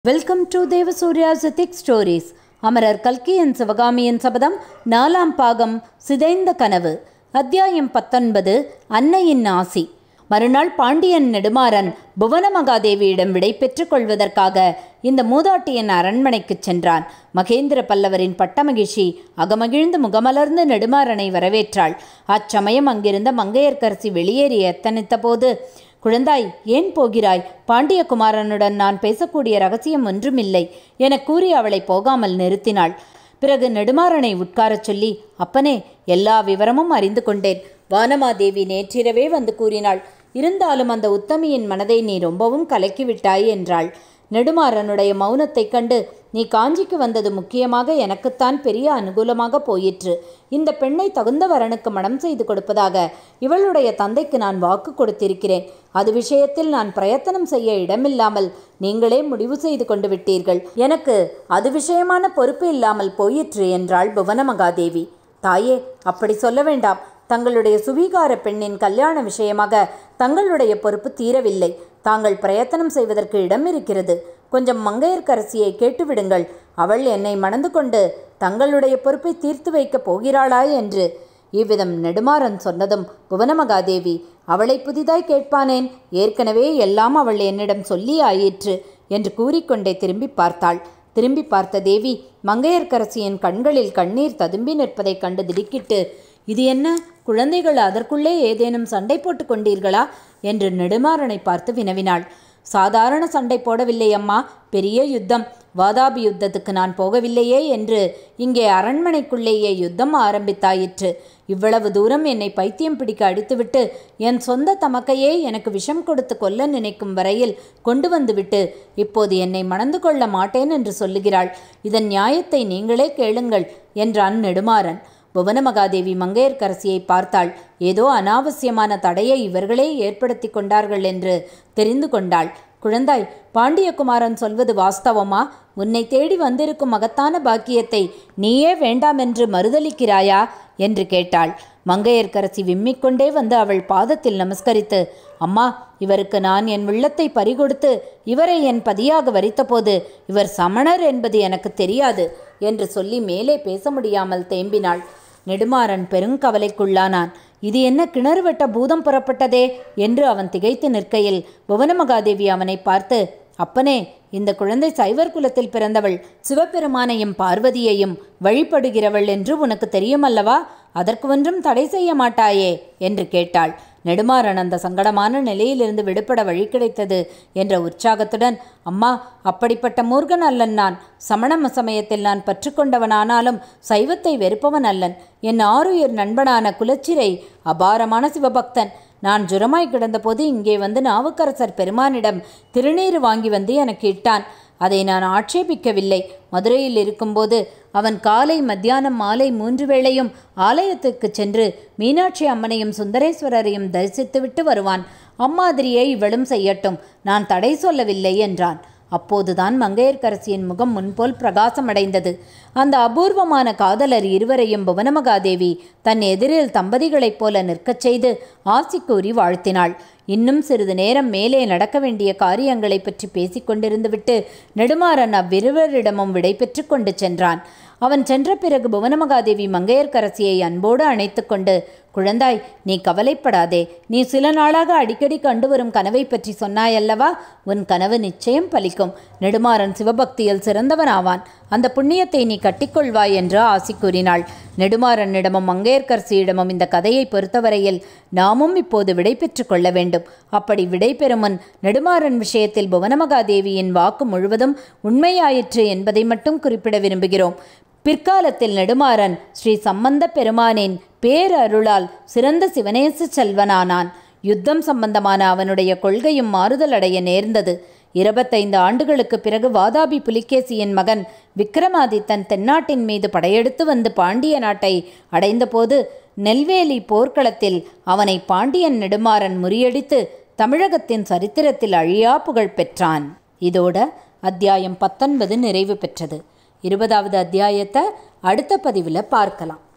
Welcome to Devasurya's ethic stories. அமரர் கல்கியின் சிவகாமியின் சபதம் 4ஆம் பாகம் சிதைந்த கனவு. அத்தியாயம் 19. அன்னையின் ஆசி. மறுநாள் பாண்டியன் நெடுமாறன் புவனமகாதேவியிடம் விடை பெற்றுக் கொள்வதற்காக இந்த மூதாட்டியின் அரண்மனைக்கு சென்றான். மகேந்திர பல்லவரின் பட்டமகிழ்ச்சி அகமகிழ்ந்து முகமலர்ந்து நெடுமாறனை வரவேற்றாள். அச்சமயம் அங்கிருந்த மங்கையர்க்கரசி வெளியேறி எத்தனித்த போது, குழந்தாய், ஏன் போகிறாய்? பாண்டியகுமாரனுடன் நான் பேசக்கூடிய ரகசியம் ஒன்றுமில்லை என கூறி அவளை போகாமல் நிறுத்தினாள். பிறகு நெடுமாறனை உட்காரச் சொல்லி, அப்பனே, எல்லா விவரமும் அறிந்து கொண்டேன். வானமாதேவி நேற்றிரவே வந்து கூறினாள். இருந்தாலும் அந்த உத்தமியின் மனதை நீ ரொம்பவும் கலக்கிவிட்டாய் என்றாள். நெடுமாறனுடைய மௌனத்தைக் கண்டு, நீ காஞ்சிக்கு வந்தது முக்கியமாக எனக்குத்தான் பெரிய அனுகூலமாக போயிற்று. இந்த பெண்ணை தகுந்த வரனுக்கு மனம் செய்து கொடுப்பதாக இவளுடைய தந்தைக்கு நான் வாக்கு கொடுத்திருக்கிறேன். அது விஷயத்தில் நான் பிரயத்தனம் செய்ய இடமில்லாமல் நீங்களே முடிவு செய்து கொண்டு விட்டீர்கள். எனக்கு அது விஷயமான பொறுப்பு இல்லாமல் போயிற்று என்றாள் புவனமகாதேவி. தாயே, அப்படி சொல்ல வேண்டாம். தங்களுடைய சுவீகார பெண்ணின் கல்யாண விஷயமாக தங்களுடைய பொறுப்பு தீரவில்லை. தாங்கள் பிரயத்தனம் செய்வதற்கு இடம் இருக்கிறது. கொஞ்சம் மங்கையர்க்கரசியை கேட்டுவிடுங்கள். அவள் என்னை மணந்து கொண்டு தங்களுடைய பொறுப்பை தீர்த்து வைக்கப் போகிறாளா என்று. இவ்விதம் நெடுமாறன் சொன்னதும் புவனமகாதேவி, அவளை புதிதாய் கேட்பானேன், ஏற்கனவே எல்லாம் அவள் என்னிடம் சொல்லி ஆயிற்று என்று கூறிக்கொண்டே திரும்பி பார்த்தாள். திரும்பி பார்த்த தேவி மங்கையர்க்கரசியின் கண்களில் கண்ணீர் ததும்பி நிற்பதைக் கண்டு திடுக்கிட்டு, இது என்ன, குழந்தைகள் அதற்குள்ளே ஏதேனும் சண்டை போட்டு கொண்டீர்களா என்று நெடுமாறனை பார்த்து வினவினாள். சாதாரண சண்டை போடவில்லை அம்மா, பெரிய யுத்தம். வாதாபி யுத்தத்துக்கு நான் போகவில்லையே என்று இங்கே அரண்மனைக்குள்ளேயே யுத்தம் ஆரம்பித்தாயிற்று. இவ்வளவு தூரம் என்னை பைத்தியம் பிடிக்க அடித்துவிட்டு என் சொந்த தமக்கையே எனக்கு விஷம் கொடுத்து கொல்ல நினைக்கும் வரையில் கொண்டு வந்துவிட்டு இப்போது என்னை மணந்து கொள்ள மாட்டேன் என்று சொல்லுகிறாள். இதன் நியாயத்தை நீங்களே கேளுங்கள் என்றான் நெடுமாறன். புவனமகாதேவி மங்கையர்க்கரசியை பார்த்தாள். ஏதோ அனாவசியமான தடையை இவர்களே ஏற்படுத்தி கொண்டார்கள் என்று தெரிந்து கொண்டாள். குழந்தாய், பாண்டியகுமாரன் சொல்வது வாஸ்தவமா? உன்னை தேடி வந்திருக்கும் மகத்தான பாக்கியத்தை நீயே வேண்டாமென்று மறுதளிக்கிறாயா என்று கேட்டாள். மங்கையர்க்கரசி விம்மிக்கொண்டே வந்து அவள் பாதத்தில் நமஸ்கரித்து, அம்மா, இவருக்கு நான் என் உள்ளத்தை பறிகொடுத்து இவரை என் பதியாக வரித்தபோது இவர் சமணர் என்பது எனக்கு தெரியாது என்று சொல்லி மேலே பேச முடியாமல் தேம்பினாள். நெடுமாறன் பெருங்கவலைக்குள்ளானான். இது என்ன கிணறு வெட்ட பூதம் புறப்பட்டதே என்று அவன் திகைத்து நிற்கையில் புவனமகாதேவி அவனை பார்த்து, அப்பனே, இந்த குழந்தை சைவர் குலத்தில் பிறந்தவள், சிவபெருமானையும் பார்வதியையும் வழிபடுகிறவள் என்று உனக்கு தெரியுமல்லவா? அதற்கு ஒன்றும் தடை செய்ய மாட்டாயே என்று கேட்டாள். நெடுமாறன் அந்த சங்கடமான நிலையிலிருந்து விடுபட வழி கிடைத்தது என்ற உற்சாகத்துடன், அம்மா, அப்படிப்பட்ட மூர்கன் அல்லன் நான். சமண சமயத்தில் நான் பற்றுக்கொண்டவனானாலும் சைவத்தை வெறுப்பவன் அல்லன். என் ஆருயிர் நண்பனான குலச்சிறை அபாரமான சிவபக்தன். நான் ஜுரமாய் கிடந்தபோது இங்கே வந்து நாவுக்கரசர் பெருமானிடம் திருநீறு வாங்கி வந்து எனக்கு இட்டான். அதை நான் ஆட்சேபிக்கவில்லை. மதுரையில் இருக்கும்போது அவன் காலை மத்தியானம் மாலை 3 வேளையும் ஆலயத்துக்கு சென்று மீனாட்சி அம்மனையும் சுந்தரேஸ்வரரையும் தரிசித்துவிட்டு வருவான். அம்மாதிரியே இவளும் செய்யட்டும், நான் தடை சொல்லவில்லை என்றான். அப்போதுதான் மங்கையர்க்கரசியின் முகம் முன்போல் பிரகாசமடைந்தது. அந்த அபூர்வமான காதலர் இருவரையும் புவனமகாதேவி தன் எதிரில் தம்பதிகளைப் போல நிற்கச் செய்து ஆசி கூறி வாழ்த்தினாள். இன்னும் சிறிது நேரம் மேலே நடக்க வேண்டிய காரியங்களை பற்றி பேசிக்கொண்டிருந்துவிட்டு நெடுமாறன் அவ்விருவரிடமும் விடை பெற்று கொண்டு சென்றான். அவன் சென்ற பிறகு புவனமகாதேவி மங்கையர்க்கரசியை அன்போடு அணைத்து கொண்டு, குழந்தாய், நீ கவலைப்படாதே. நீ சில நாளாக அடிக்கடி கண்டு வரும் கனவை பற்றி சொன்னாயல்லவா? உன் கனவு நிச்சயம் பலிக்கும். நெடுமாறன் சிவபக்தியில் சிறந்தவனாவான். அந்த புண்ணியத்தை நீ கட்டிக்கொள்வாய் என்று ஆசி கூறினாள். நெடுமாறனிடமும் மங்கையர்க்கரசியிடமும் இந்த கதையை பொறுத்தவரையில் நாமும் இப்போது விடை பெற்று கொள்ள வேண்டும். அப்படி விடை பெறும் முன் நெடுமாறன் விஷயத்தில் புவனமகாதேவியின் வாக்கு முழுவதும் உண்மையாயிற்று என்பதை மட்டும் குறிப்பிட விரும்புகிறோம். பிற்காலத்தில் நெடுமாறன் ஸ்ரீ சம்பந்த பெருமானின் பேரருளால் சிறந்த சிவநேச செல்வனானான். யுத்தம் சம்பந்தமான அவனுடைய கொள்கையும் மாறுதல் அடைய நேர்ந்தது. 25 ஆண்டுகளுக்கு பிறகு வாதாபி புலிகேசியின் மகன் விக்ரமாதித்தன் தென்னாட்டின் மீது படையெடுத்து வந்து பாண்டிய நாட்டை அடைந்தபோது நெல்வேலி போர்க்களத்தில் அவனை பாண்டியன் நெடுமாறன் முறியடித்து தமிழகத்தின் சரித்திரத்தில் அழியா புகழ் பெற்றான். இதோட அத்தியாயம் 19 நிறைவு பெற்றது. 20வது அத்தியாயத்தை அடுத்த பதிவில் பார்க்கலாம்.